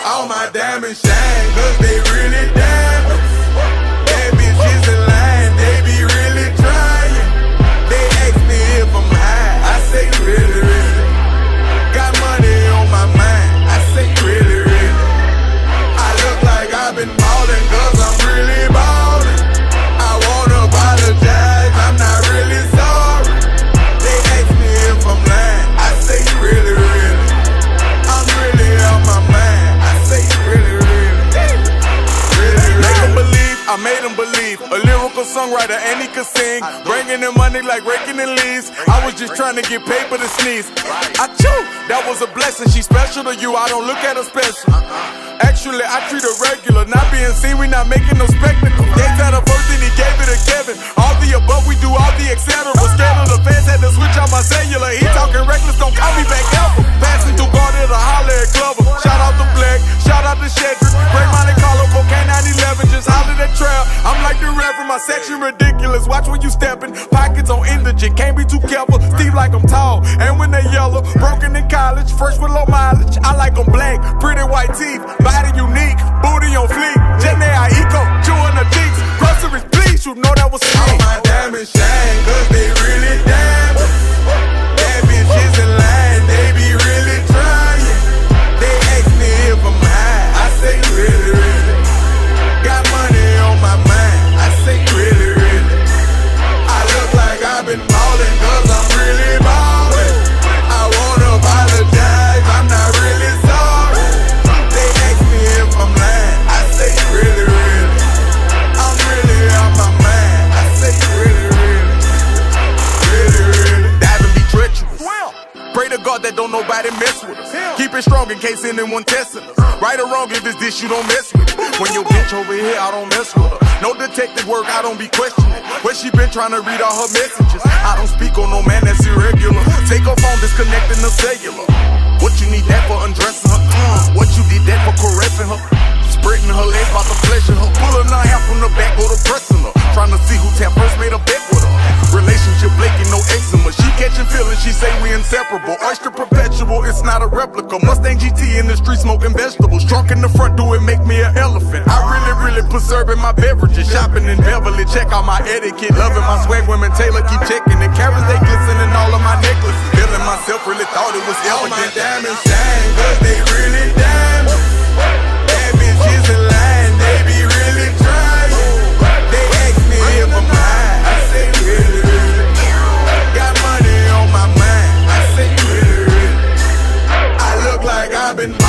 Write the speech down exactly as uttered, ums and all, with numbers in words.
All my diamonds shine, cause they really diamonds. Bad bitches in line, they be really trying. They ask me if I'm high, I say really, really. Got money on my mind, I say really, really. I look like I've been ballin' cause I'm really ballin'. I wanna apologize, I'm not really sorry. They ask me if I'm lying, I say really, really. I'm really on my mind, I say really, really. Really, really. Make 'em believe, I made 'em believe. A lyrical songwriter and he could sing. Bringing in money like raking in leaves. I was just trying to get paper to sneeze. I chew, that was a blessing. She special to you, I don't look at her special. Actually, I treat her regular. Not being seen, we not making no spectacle. Gave that a first and he gave it to Kevin. All the above, we do all the et cetera. Scared of the fans, had to switch out my cellular. He talking reckless, don't call me back ever. Passing through guarded a holler at Glover. Shout out to Black, shout out to Shedrick. Great Monte Carlo, cocaine nine eleven, just hollered at Trail. I'm like the Reverend, my section ridiculous. Watch when you steppin', pockets on indigent. Can't be too careful, Steve like I'm tall. And when they yellow, broken in college, fresh with low mileage. I like them black, pretty white teeth, body unique, booty on fleek. Jenny I eco, chewing the cheeks. Groceries, please, you know that was me. All my diamonds shine, cause they really diamonds. Bad bitches in line, they be really trying. They ask me if I'm high, I say really, really. Got money on my mind, I say really, really. I look like I've been ballin' cause I'm really ballin'. I wanna apologize, I'm not really sorry. They ask me if I'm lying, I say really, really. I'm really on my mind, I say really, really. Really, really. Diving be treacherous. Pray to God that don't nobody mess with us. Keep it strong in case anyone testing us. Right or wrong, if it's this, you don't mess with it. When your bitch over here, I don't mess with her. No detective work, I don't be questioning. Where she been trying to read all her messages. I don't speak on no man that's irregular. Take her phone, disconnecting the cellular. What you need that for undressing her? Mm. What you did that for caressing her? Spreading her legs about to pleasure her. Pulling her hair from the back, go to pressing her. Trying to see who tap first, made a bet with her. Relationship Blakey, no eczema. She catching feelings, she say we inseparable. Oyster perpetual, it's not a replica. Mustang G T in the street smoking vegetables. Trunk in the front, do it make me an elephant. I really, really preserving my beverages. Shopping in Beverly, check out my etiquette. Loving my swag, women Taylor, keep checking it. Carrots, they glistening all of my necklaces. Feeling myself, really thought it was elegant. All my diamonds shine, cause they really diamonds. Bad bitches in line, they be really trying. They ask me if I'm high, I say really, really. Got money on my mind, I say really, really. I look like I've been